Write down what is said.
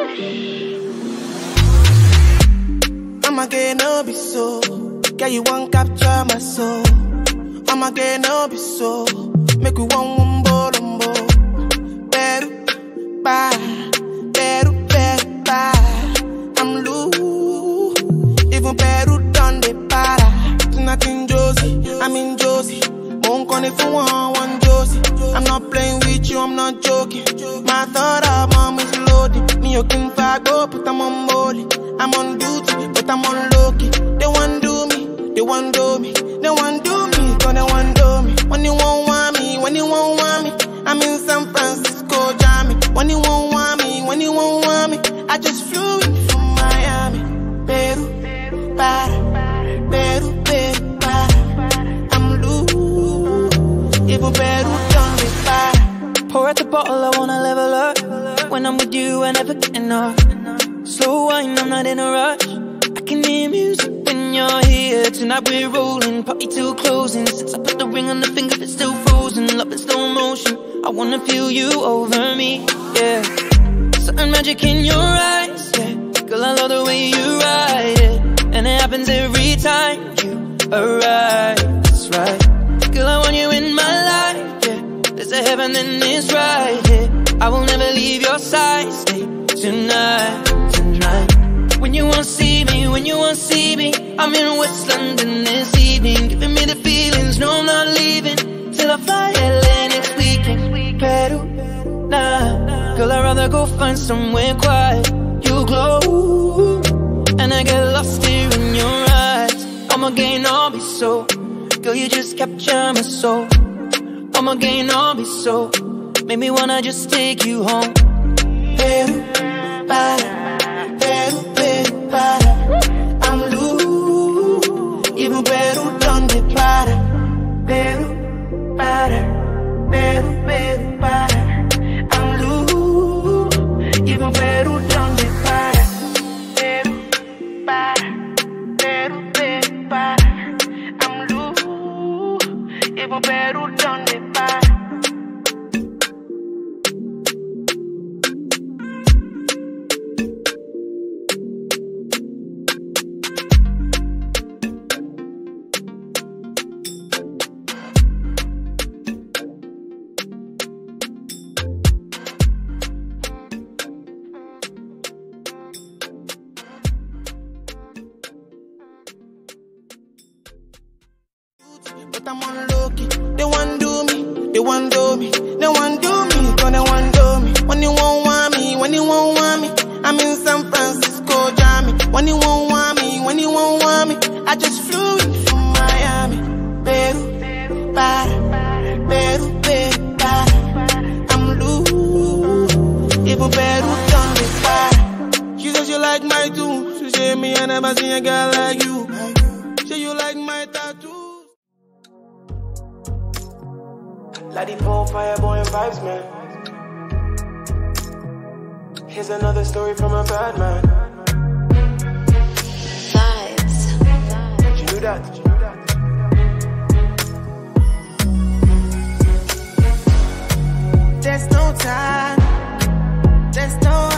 Omoge no be so, girl you won't capture my soul. Omoge no be so, make we one wombolombo. Peru, Peru, Peru, I'm loose. Even Peru done the para. Tonight in Jozi, I'm in Jozi. Won't call if you want Jozi. I'm not playing with you, I'm not joking. My thought of mom is loaded. Me okin fagbo, but I'm on molly. I'm on duty, but I'm on lowkey. They want do me, they want do me, they want do me, cause they want do me. When you won't want me, when you won't want me, I'm in San Francisco, Jammy. When you won't want me, when you won't want me, I just flew in from Miami. Peru, Peru, Peru, I'm loose. Even Peru done me para. Pour out the bottle, I wanna level up. When I'm with you, I never get enough. Slow wine, I'm not in a rush. I can hear music when you're here. Tonight we're rolling, party till closing. Since I put the ring on the finger, it's still frozen. Love in slow motion, I wanna feel you over me, yeah. Certain magic in your eyes, yeah. Girl, I love the way you ride it. And it happens every time you arrive, that's right. Girl, I want you in my life, yeah. There's a heaven and it's right here, yeah. I will never leave your side, stay tonight. When you won't see me, when you won't see me, I'm in West London this evening, giving me the feelings, no I'm not leaving, till I fly LA next weekend. Peru, nah, girl I'd rather go find somewhere quiet. You glow, and I get lost here in your eyes. Omoge no be so, girl you just capture my soul. Omoge no be so, make me wanna just take you home. Peru, Peru, Peru, I'm loose. Even Peru done the para. Peru, Peru, Peru, I'm loose. Even Peru done the para. Peru, Peru, I'm loose. Even Peru done the para. But I'm on lowkey. They want do me, they want do me, they want do me, cause they want do me. When you won't want me, when you won't want me, I'm in San Francisco, Jammy. When you won't want me, when you won't want me, I just flew in from Miami. Peru, Peru, Peru, I'm loose. Even Peru done me para. She said she like my tune. She said me I never seen a girl like you. Say you like my tattoo. Like the pole, Fireboy and vibes, man. Here's another story from a bad man. Vibes. Did you do that? There's no time. There's no